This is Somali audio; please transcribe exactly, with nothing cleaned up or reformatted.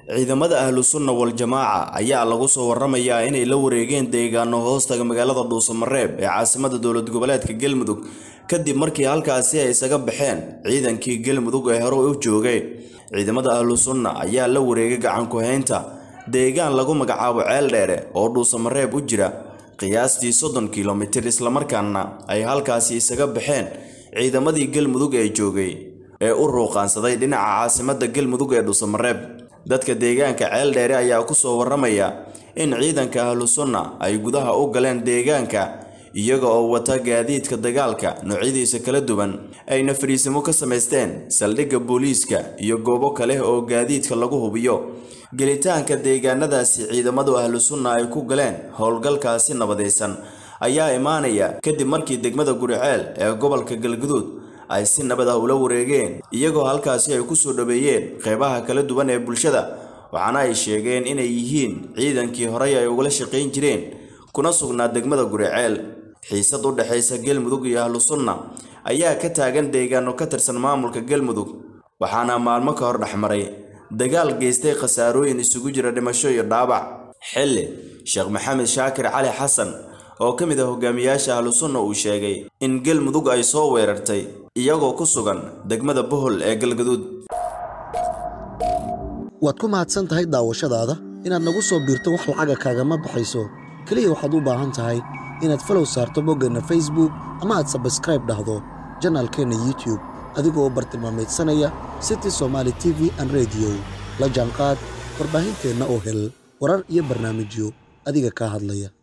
ciidamada ahlu sunna wal jamaaca ayaa lagu soo waramayaa inay la wareegeen deegaano hoostaga magaalada Dhuusamareeb ee caasimadda dowlad goboleedka Galmudug kadib markii halkaasi ay isaga baxeen ciidankii Galmudug ee hore u joogay. ciidamada ahlu sunna ayaa la wareegay gacan ku haynta deegaan lagu magacaabo Ceel Dheere oo Dhuusamareeb u jira qiyaastii soddon kiiloomitir isla markaana ay halkaasi isaga baxeen ciidamadii Galmudug ee joogay ee u ruuqaansaday dhinaca caasimadda Galmudug ee Dhuusamareeb. dadka deegaanka Ceel Dheere ayaa ku soo waramaya in ciidanka ahlu sunna ay gudaha u galeen deegaanka iyaga oo wata gaadiidka dagaalka noocyadiisa kala duwan ayna fariisimo ka sameysteen saldhigga booliiska iyo goobo kale oo gaadiidka lagu hubiyo. gelitaanka deegaanadaasi ciidamada ahlu sunna ay ku galeen howlgalkaasi nabadeysan ayaa imaanaya kadib markii degmada Guriceel ee gobolka Galgaduud ay si nabad ah ula wareegeen iyagoo halkaasi ay ku soo dhabeeyeen qaybaha kala duwan ee bulshada, waxaana ay sheegeen inay yihiin ciidankii hore ay uga shaqeyn jireen kuna sugnaa degmada Guriceel. xiisad u dhaxaysa Galmudug iyo ahlu sunna ayaa ka taagan deegaano ka tirsan maamulka Galmudug, waxaana maalmo ka hor dhaxmaray dagaal geystay khasaarooyin isugu jira dhimasho iyo dhaawac. xilli Sheekh Maxamed Shaakir Cali Xasan oo kamid ah hogaamiyaasha ahlu sunna uu sheegay in Galmudug ay soo weerartay iyagoo ku sugan degmada Bohol ee Galgaduud. waad ku mahadsan tahay daawashadaada inaad nagu soo biirto wax lacaga kaagama baxayso. kaliya waxaad u baahan tahay inaad follow saarto boggana Facebook ama aad subscribe dhahdo channelkeena YouTube adigoo bartilmaameedsanaya City Somali T V and Radio. la jaanqaad warbaahinteena oo hel warar iyo barnaamijyo adiga ka hadlaya.